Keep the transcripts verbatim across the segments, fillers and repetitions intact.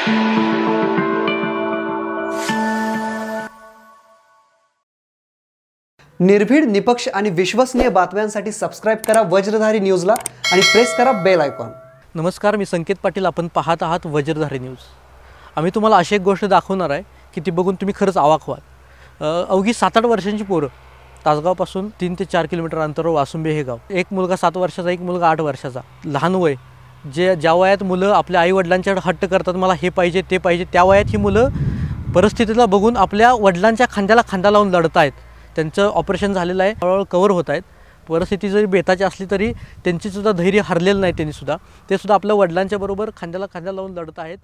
निर्भीड, निपक्ष आणि विश्वसनीय बातम्यांसाठी सबस्क्राइब करा वज्रधारी न्यूजला आणि प्रेस करा बेल आयकॉन। नमस्कार, मी संकेत पाटील। आपण पाहत आहात वज्रधारी न्यूज। आम्ही तुम्हाला अशी एक गोष्ट दाखवणार आहे की ती बघून तुम्ही खरंच अवाक व्हाल। अवघी सात आठ वर्षांची पोरं तासगावपासून तीन ते चार किलोमीटर अंतरावर वासुंबे हे गाव, एक मुलगा सात वर्षाचा, एक मुलगा आठ वर्षाचा, लहान वय। जे ज्या वयात मुलं आपल्या आई वडिलांच्याकडे हट्ट करतात, मला हे पाहिजे ते पाहिजे, त्या वयात ही मुलं परिस्थितीला बघून आपल्या वडिलांच्या खांद्याला खांदा लावून लढत आहेत। त्यांचं ऑपरेशन झालेलं आहे, हळूहळू कव्हर होत आहेत। परिस्थिती जरी बेताची असली तरी त्यांची सुद्धा धैर्य हरलेलं नाही। त्यांनी सुद्धा ते सुद्धा आपल्या वडिलांच्या बरोबर खांद्याला खांदा लावून लढत आहेत।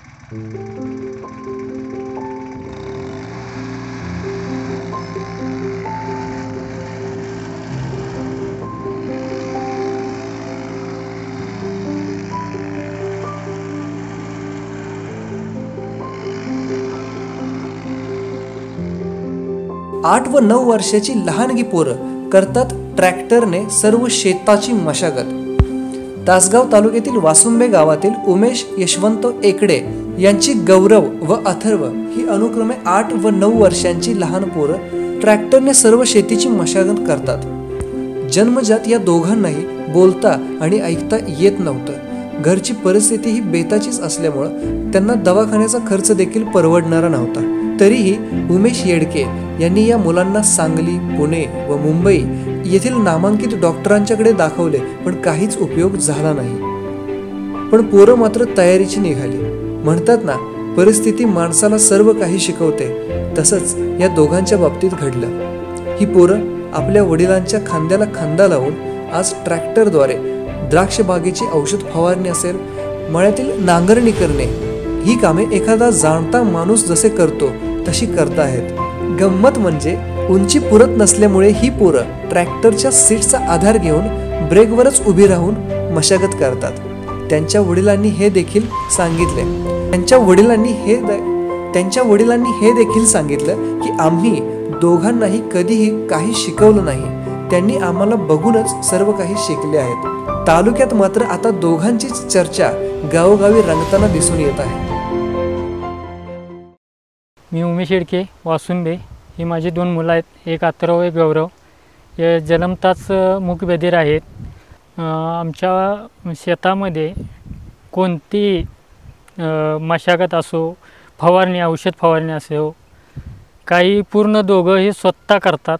आठ व नऊ वर्षाची लहानगी पोरं करतात ट्रॅक्टरने सर्व शेताची मशागत। तासगाव तालुक्यातील वासुंबे गावातील उमेश यशवंत एकडे यांची गौरव व अथर्व ही अनुक्रमे आठ व नऊ वर्षांची लहान पोरं ट्रॅक्टरने सर्व शेतीची मशागत करतात। जन्मजात या दोघांनाही बोलता आणि ऐकता येत नव्हतं। घरची परिस्थिती ही बेताचीच असल्यामुळं त्यांना दवाखान्याचा खर्च देखील परवडणारा नव्हता। तरीही उमेश येडके यांनी या मुलांना सांगली, पुणे व मुंबई येथील नामांकित डॉक्टरांच्याकडे दाखवले, पण काहीच उपयोग झाला नाही। पण पोरं मात्र तयारीची निघाली। म्हणतात ना, परिस्थिती माणसाला सर्व काही शिकवते, तसंच या दोघांच्या बाबतीत घडलं। ही पोरं आपल्या वडिलांच्या खांद्याला खांदा लावून आज ट्रॅक्टरद्वारे द्राक्ष बागेची औषध फवारणी असेल, मळ्यातील नांगरणी करणे ही कामे एखादा जाणता माणूस जसे करतो तशी करताहेत। गंमत म्हणजे उंची पुरत नसल्यामुळे ही पोरं ट्रॅक्टरच्या सीटचा आधार घेऊन ब्रेकवरच उभी राहून मशागत करतात। त्यांच्या वडिलांनी हे देखील सांगितले त्यांच्या वडिलांनी हे त्यांच्या वडिलांनी हे देखील सांगितलं की आम्ही दोघांनाही कधीही काही शिकवलं नाही, त्यांनी आम्हाला बघूनच सर्व काही शिकले आहेत। तालुक्यात मात्र आता दोघांचीच चर्चा गावोगावी रंगताना दिसून येत आहे। मी उमेश येडके, वासुंबे। ही माझी दोन मुलं आहेत, एक अथर्व, एक गौरव। हे जन्मताच मूकबधीर आहेत। आमच्या शेतामध्ये कोणती मशागत असो, फवारणी, औषध फवारणी असो, काही पूर्ण दोघं हे स्वतः करतात।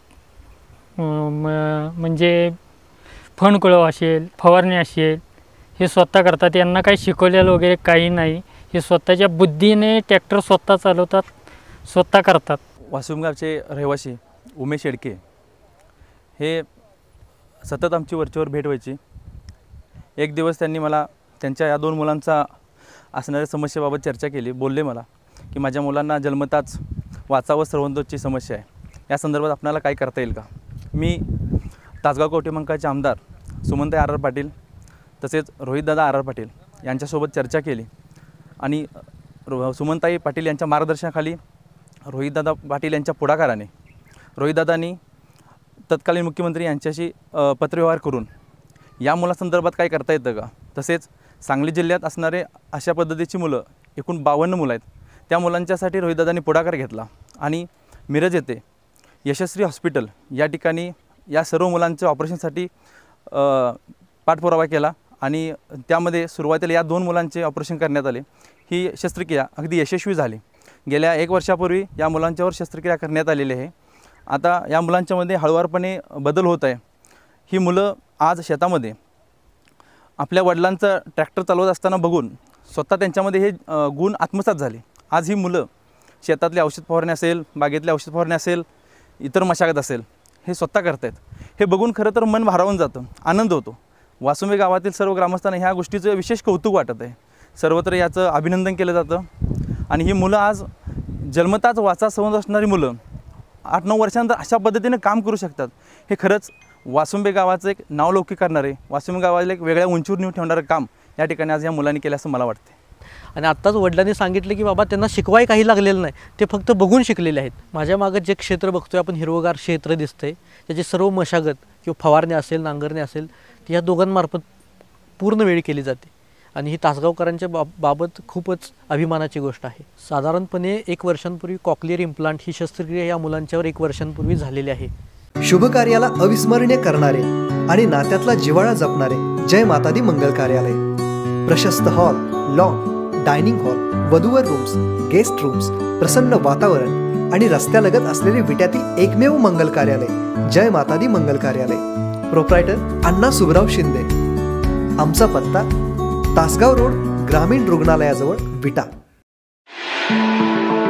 म्हणजे फणकुळव असेल, फवारणी असेल, हे स्वतः करतात। यांना काही शिकवलेलं वगैरे काही नाही, हे स्वतःच्या बुद्धीने ट्रॅक्टर स्वतः चालवतात, स्वतः करतात। वासुंबगावचे रहिवासी उमेश येडके हे सतत आमची वरचेवर भेट व्हायची। एक दिवस त्यांनी मला त्यांच्या या दोन मुलांचा असणाऱ्या समस्येबाबत चर्चा केली। बोलले मला की माझ्या मुलांना जन्मताच वाचा व सर्वंतोची समस्या आहे, या संदर्भात आपल्याला काय करता येईल का। मी तासगाव कवठेमंकाळचे आमदार सुमनताई आर आर पाटील तसेच रोहितदादा आर आर पाटील यांच्यासोबत चर्चा केली आणि सुमनताई पाटील यांच्या मार्गदर्शनाखाली रोहितदादा पाटील यांच्या पुढाकाराने रोहितदादांनी तत्कालीन मुख्यमंत्री यांच्याशी पत्रव्यवहार करून या मुलासंदर्भात काय करता येतं का। तसेच सांगली जिल्ह्यात असणारे अशा पद्धतीची मुलं एकूण बावन्न मुलं आहेत, त्या मुलांच्यासाठी रोहितदादांनी पुढाकार घेतला आणि मिरज येथे यशस्वी हॉस्पिटल या ठिकाणी या सर्व मुलांच्या ऑपरेशनसाठी पाठपुरावा केला आणि त्यामध्ये सुरुवातीला या दोन मुलांचे ऑपरेशन करण्यात आले। ही शस्त्रक्रिया अगदी यशस्वी झाली। गेल्या एक वर्षापूर्वी या मुलांच्यावर शस्त्रक्रिया करण्यात आलेली आहे। आता या मुलांच्यामध्ये हळूवारपणे बदल होत आहे। ही मुलं आज शेतामध्ये आपल्या वडिलांचं ट्रॅक्टर चालवत असताना बघून स्वतः त्यांच्यामध्ये हे गुण आत्मसात झाले। आज ही मुलं शेतातले औषध फवारणी असेल, बागेतले औषध फवारणी असेल, इतर मशागत असेल, हे स्वतः करत आहेत। हे बघून खरं तर मन भारावून जातं, आनंद होतो। वासुंबे गावातील सर्व ग्रामस्थांना ह्या गोष्टीचं विशेष कौतुक वाटत आहे। सर्वत्र याचं अभिनंदन केलं जातं आणि ही मुलं आज जन्मताच वाचा संबंध असणारी मुलं आठ नऊ वर्षांनंतर अशा पद्धतीने काम करू शकतात। हे खरंच वासुंबे गावाचं एक नावलौकिक करणारे, वासुंबे गावाला एक वेगळ्या उंचीवर नेऊन ठेवणारं काम या ठिकाणी आज या मुलांनी केलं असं मला वाटते। आणि आत्ताच वडिलांनी सांगितलं की बाबा त्यांना शिकवाय काही लागलेलं नाही, ते फक्त बघून शिकलेले आहेत। माझ्या मागे जे क्षेत्र बघतोय आपण, हिरवगार क्षेत्र दिसतंय, त्याची सर्व मशागत किंवा फवारणी असेल, नांगरणी असेल, ती या दोघांमार्फत पूर्ण वेळी केली जाते। आणि ही तासगावकरांच्या बाब बाबत खूपच अभिमानाची गोष्ट आहे. साधारणपणे एक वर्षांपूर्वी कॉक्लिअर इम्प्लांट ही शस्त्रक्रिया या मुलांच्यावर एक वर्षांपूर्वी झालेली आहे. शुभ कार्याला अविस्मरणीय करणारे आणि नात्यातला जिव्हाळा जपणारे जय माता दी मंगल कार्यालय. प्रशस्त हॉल, लॉन, डायनिंग हॉल, वधूवर रूम्स, गेस्ट रूम्स, प्रसन्न वातावरण आणि रस्त्यालगत असलेले विट्यातील एकमेव मंगल कार्यालय जय माता दी मंगल कार्यालय. प्रोप्रायटर अण्णा सुबराव शिंदे. आमचा पत्ता तासगाव रोड, ग्रामीण रुग्णालयाजवळ, विटा.